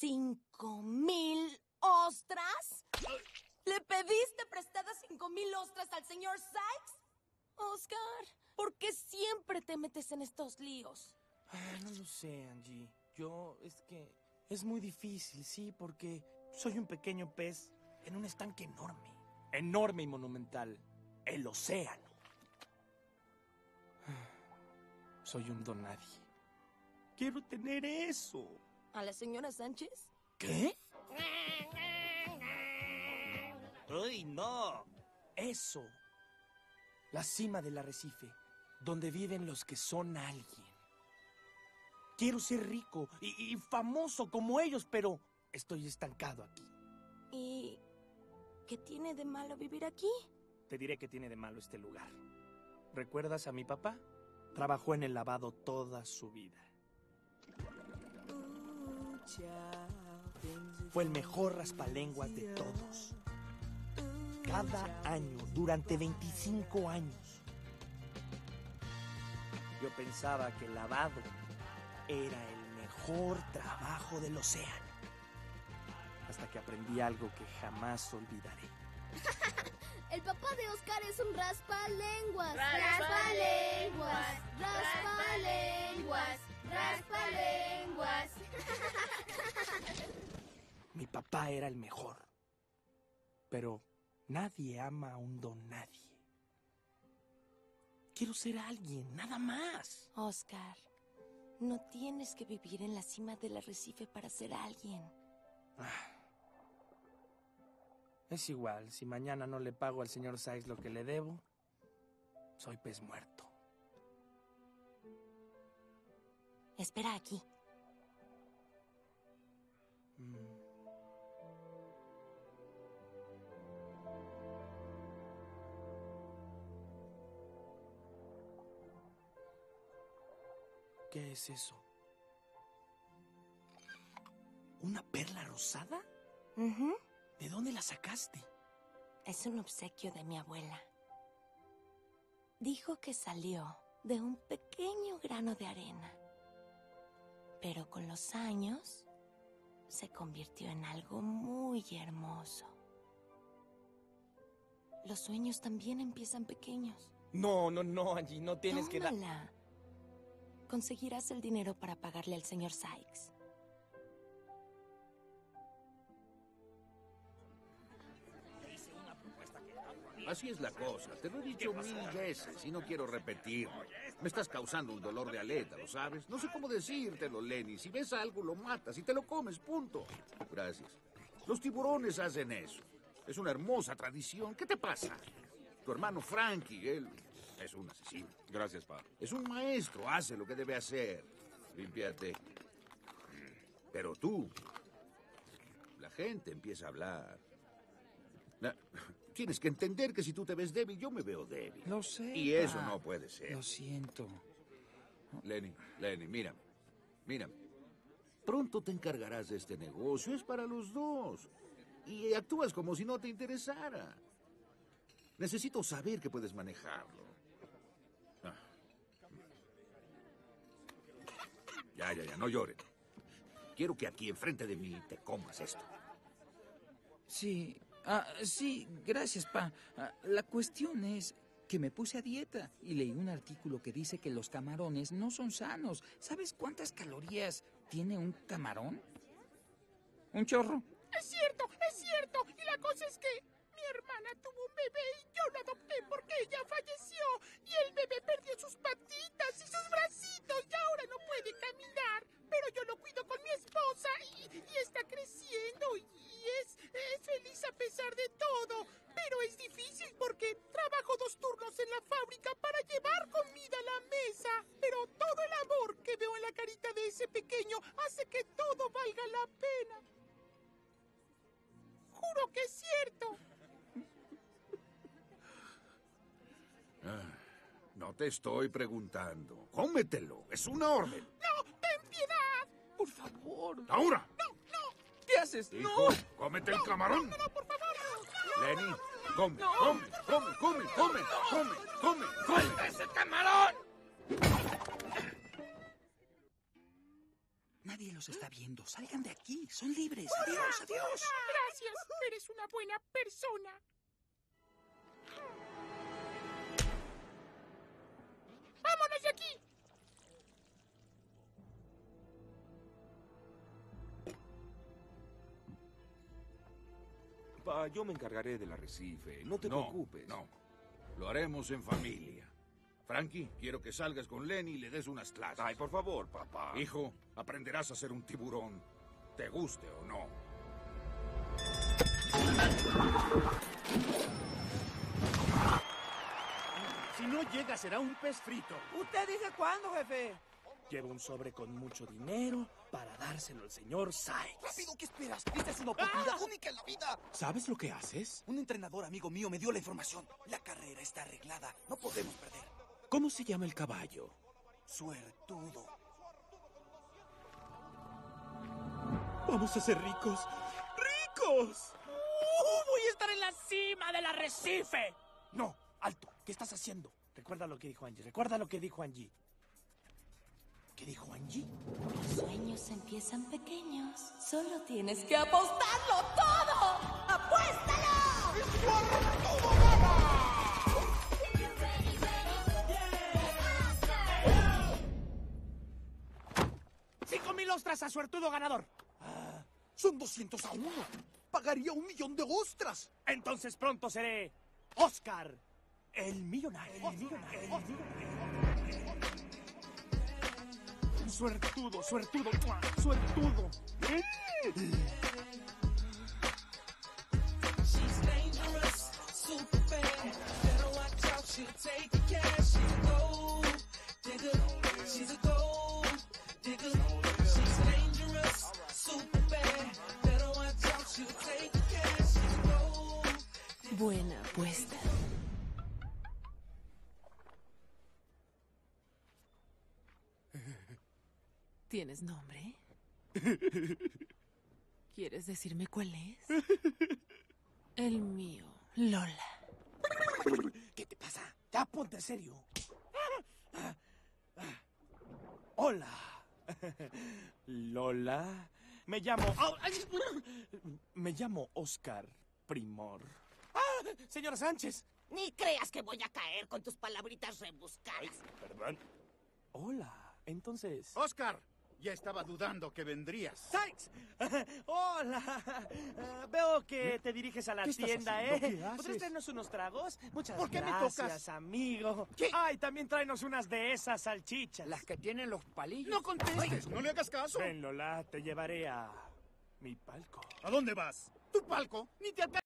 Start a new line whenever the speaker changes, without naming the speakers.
¿5,000 ostras? ¿Le pediste prestadas 5,000 ostras al señor Sykes? Oscar, ¿por qué siempre te metes en estos líos?
No lo sé, Angie. Es que es muy difícil, sí, porque soy un pequeño pez en un estanque enorme. Enorme y monumental. El océano. Soy un don nadie. Quiero tener eso.
¿A la señora Sánchez?
¿Qué? ¡Ay, no! Eso. La cima del arrecife, donde viven los que son alguien. Quiero ser rico y famoso como ellos, pero estoy estancado aquí.
¿Y qué tiene de malo vivir aquí?
Te diré que tiene de malo este lugar. ¿Recuerdas a mi papá? Trabajó en el lavado toda su vida. Fue el mejor raspalenguas de todos. Cada año, durante 25 años. Yo pensaba que el lavado era el mejor trabajo del océano. Hasta que aprendí algo que jamás olvidaré.
El papá de Oscar es un raspalenguas.
Raspalenguas.
Raspalenguas.
Raspalenguas.
Mi papá era el mejor. Pero nadie ama a un don nadie. Quiero ser alguien, nada más.
Oscar, no tienes que vivir en la cima del arrecife para ser alguien.
Es igual, si mañana no le pago al señor Sykes lo que le debo, soy pez muerto.
Espera aquí.
¿Qué es eso? ¿Una perla rosada?
Ujú.
¿De dónde la sacaste?
Es un obsequio de mi abuela. Dijo que salió de un pequeño grano de arena. Pero con los años se convirtió en algo muy hermoso. Los sueños también empiezan pequeños.
No, Angie, no tienes que dar...
Tómala. Conseguirás el dinero para pagarle al señor Sykes.
Así es la cosa. Te lo he dicho 1000 veces y no quiero repetirlo. Me estás causando un dolor de aleta, ¿lo sabes? No sé cómo decírtelo, Lenny. Si ves algo, lo matas y te lo comes, punto. Gracias. Los tiburones hacen eso. Es una hermosa tradición. ¿Qué te pasa? Tu hermano Frankie, él es un asesino.
Gracias, pa.
Es un maestro, hace lo que debe hacer. Límpiate. Pero tú, la gente empieza a hablar. Tienes que entender que si tú te ves débil, yo me veo débil.
Lo sé.
Y eso no puede ser.
Lo siento.
Lenny, mírame. Pronto te encargarás de este negocio. Es para los dos. Y actúas como si no te interesara. Necesito saber que puedes manejarlo. Ya, no llores. Quiero que aquí enfrente de mí te comas esto.
Sí. Sí, gracias, pa. La cuestión es que me puse a dieta y leí un artículo que dice que los camarones no son sanos. ¿Sabes cuántas calorías tiene un camarón? Un chorro.
Es cierto. Y la cosa es que mi hermana tuvo un bebé y yo lo adopté porque ella falleció. Y el bebé perdió sus patitas y sus bracitos y ahora no puede caminar. Pero yo lo cuido con mi esposa y está creciendo y es feliz a pesar de todo. Pero es difícil porque trabajo 2 turnos en la fábrica para llevar comida a la mesa. Pero todo el amor que veo en la carita de ese pequeño hace que todo valga la pena. Juro que es cierto.
No te estoy preguntando. Cómetelo. Es una orden.
¡No! ¡Ten piedad!
Por favor.
¡Ahora!
¡No!
¿Qué haces?
Hijo, cómete el camarón.
¡No, por favor!
Lenny, come.
¡Suelta ese camarón! Nadie los está viendo. Salgan de aquí. Son libres. Adiós, adiós.
Gracias, eres una buena persona. ¡Vámonos de aquí!
Pa, yo me encargaré del arrecife. No te preocupes.
No, lo haremos en familia. Frankie, quiero que salgas con Lenny y le des unas clases.
Ay, por favor, papá.
Hijo, aprenderás a ser un tiburón, te guste o no.
Si no llega, será un pez frito.
¿Usted dice cuándo, jefe?
Llevo un sobre con mucho dinero para dárselo al señor Sykes.
Rápido, ¿qué esperas? Esta es una oportunidad única en la vida.
¿Sabes lo que haces?
Un entrenador amigo mío me dio la información. La carrera está arreglada. No podemos perder.
¿Cómo se llama el caballo?
Suertudo.
Vamos a ser ricos. ¡Ricos! ¡Voy a estar en la cima del arrecife! No, alto. ¿Qué estás haciendo? Recuerda lo que dijo Angie. Recuerda lo que dijo Angie. ¿Qué dijo Angie?
Los sueños empiezan pequeños. Solo tienes que apostarlo todo. ¡Apuéstalo!
¡5,000 ostras a suertudo ganador!
Son 200 a 1. Pagaría 1,000,000 de ostras.
Entonces pronto seré Oscar, el millonario. Suertudo, suertudo, suertudo.
Buena apuesta. ¿Tienes nombre? ¿Quieres decirme cuál es? El mío, Lola.
¿Qué te pasa? Ya ponte serio. Hola. Lola. Me llamo Oscar Primor. Señora Sánchez.
Ni creas que voy a caer con tus palabritas rebuscadas.
Perdón. Hola. Entonces...
Oscar, ya estaba dudando que vendrías.
¡Sykes! ¡Hola! Veo que te diriges a la tienda, ¿Podrías traernos unos tragos? Muchas
¿Por qué me
gracias,
tocas?
amigo.
¿Qué?
Ay, también tráenos unas de esas salchichas.
Las que tienen los palillos.
No contestes, no le hagas caso.
Ven, Lola, te llevaré a mi palco.
¿A dónde vas? ¿Tu palco? Ni te alcanza.